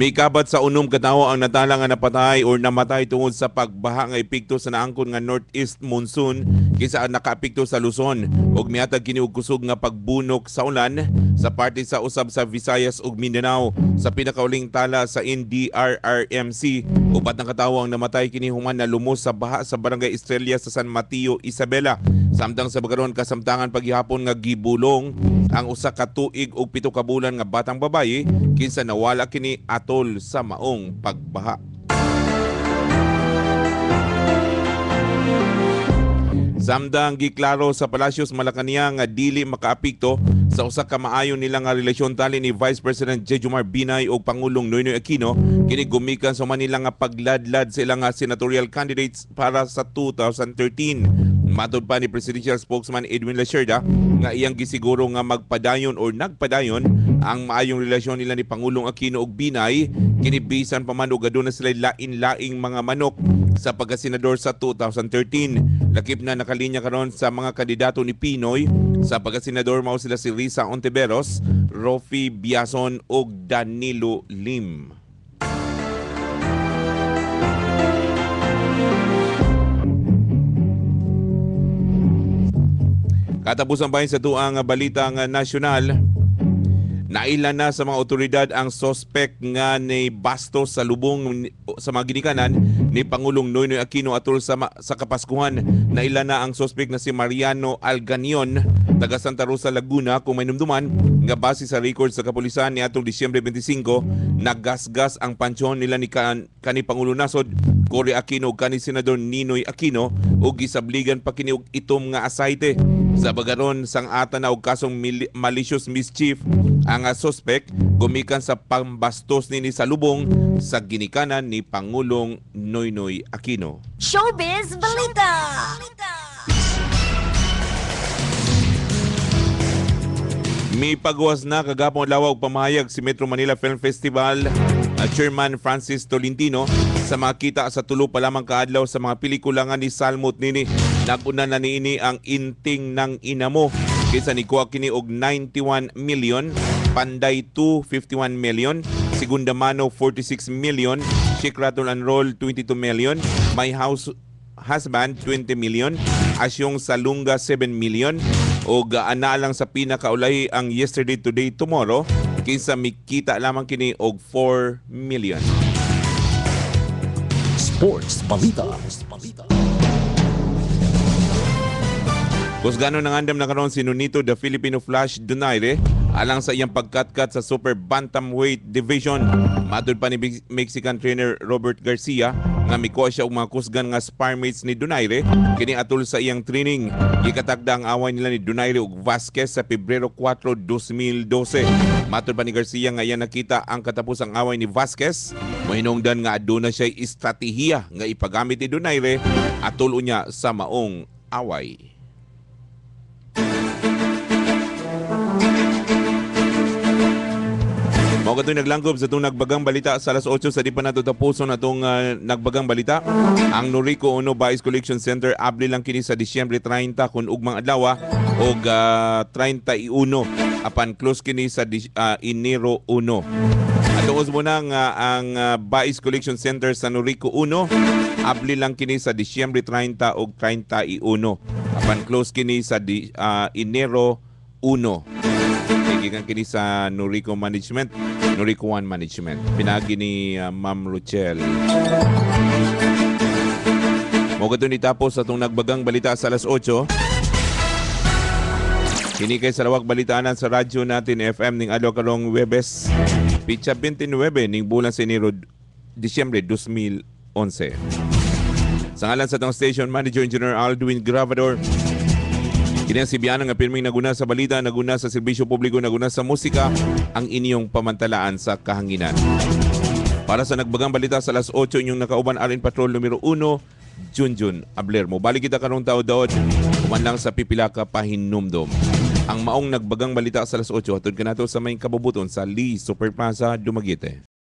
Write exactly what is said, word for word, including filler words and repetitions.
May kabat sa unom katawo ang natala nga napatay or namatay tungod sa pagbaha nga epekto sa naangkon nga northeast monsoon kisa nakaapekto sa Luzon ug mihatag kini og kusog nga pagbunok sa ulan sa parte sa usab sa Visayas ug Mindanao. Sa pinakauling tala sa N D R R M C, upat na katawo ang namatay kini human na lumos sa baha sa barangay Estrella sa San Mateo, Isabela. Samtang sa bagaron kasamtangan paghihapon nga gibulong ang usa ka tuig ug pito ka bulan nga batang babaye kinsa nawala kini atol sa maong pagbaha. Samdang giklaro sa Palacios, Malacañang nga dili makaapekto sa usa ka maayo nila nga relasyon tali ni Vice President Jejomar Binay ug Pangulong Noynoy Aquino kini gumikan sa Manila nga pagladlad sa ilang nga senatorial candidates para sa two thousand thirteen. Matod pa ni Presidential Spokesman Edwin Lacerda nga iyang gisiguro nga magpadayon or nagpadayon ang maayong relasyon nila ni Pangulong Aquino ug Binay kini bisan pa man og aduna sila lain-laing mga manok sa pagkasenador sa two thousand thirteen. Lakip na nakalinya karon sa mga kandidato ni Pinoy sa pagkasenador mao sila si Risa Ontiveros, Rofi Biason ug Danilo Lim. Katapusan pa sa tuang balitang nasyonal, nailan na sa mga otoridad ang sospek nga ni bastos sa lubong sa mga ginikanan ni Pangulong Noynoy Aquino atol sa, sa Kapaskuhan. Nailan na ang sospek na si Mariano Alganion, taga Santa Rosa, Laguna, kung may numduman nga base sa record sa kapulisan ni atong Disyembre twenty-five, nagasgas ang pansyon nila ni kan, kani Pangulo Nasod Cory Aquino ug kani Senador Ninoy Aquino ug gisabligan pa kini og itom nga asayte. Sa bagaron sang ata na og kasong malicious mischief ang suspect gumikan sa pambastos nini sa lubong sa ginikanan ni Pangulong Noynoy Aquino. Showbiz Balita! May pagwas na kagapong lawag pamahayag si Metro Manila Film Festival uh, Chairman Francis Tolentino sa makita sa tulo pa lamang kaadlaw sa mga pelikula nga ni Salmot nini. Naguna na niini ang Inting ng Inamo kaysa ni kuha kini og ninety-one million, Panday two, fifty-one million, Segunda Mano forty-six million, Chick Rattle and Roll twenty-two million, My House Husband twenty million, Asyong Salunga seven million, o gaana lang sa pinakaulay ang Yesterday, Today, Tomorrow kaysa mikita lamang kini og four million. Sports Balita. Kusgano nang andam na karon si Nonito the Filipino Flash Donaire alang sa iyang pagkatkat sa Super Bantamweight Division. Matod pa ni Mexican trainer Robert Garcia nga mikuha siya og mga kusgan nga sparmates ni Donaire kini atol sa iyang training. Gikatagda ang away nila ni Donaire ug Vasquez sa Pebrero four, twenty twelve. Matod pa ni Garcia nga iya nakita ang katapusang away ni Vasquez, mohinungdan nga aduna siya estratehiya nga ipagamit ni Donaire atol unya sa maong away. Mao katoy naglangkob sa itong nagbagang balita sa alas eight sa di pa nato tapuson atong uh, nagbagang balita. Ang Noriko Uno Vice Collection Center abli lang kini sa Disyembre thirty kun ugmang adlaw og uh, thirty-one apan close kini sa uh, Enero one. Atong mo na nga ang uh, Vice Collection Center sa Noriko Uno abli lang kini sa Disyembre thirty og thirty-one apan close kini sa di, uh, Enero one. Gikan kini sa Noriko Management, Noriko One Management. Pinagi ni uh, Ma'am Rochelle. Mo gato ni tapos atong nagbagang balita sa alas eight. Kini kay sa lawag balitaanan sa radyo natin F M ning adlaw karong Huwebes, pitsa twenty-nine ning bulan sa Enero, Disyembre twenty eleven. Sa ngalan sa atong station manager Engineer Aldwin Gravador, kini ang Sibiano nga pirming naguna sa balita, naguna sa serbisyo publiko, naguna sa musika, ang inyong pamantalaan sa kahanginan. Para sa nagbagang balita sa alas eight, inyong nakauban Arin Patrol numero one, Junjun Abler. Mo balik kita karong taod-daod, kuman lang sa pipila ka pahinumdom. Ang maong nagbagang balita sa alas eight, hatod ka nato sa may kabubuton sa Lee Superplaza, Dumaguete.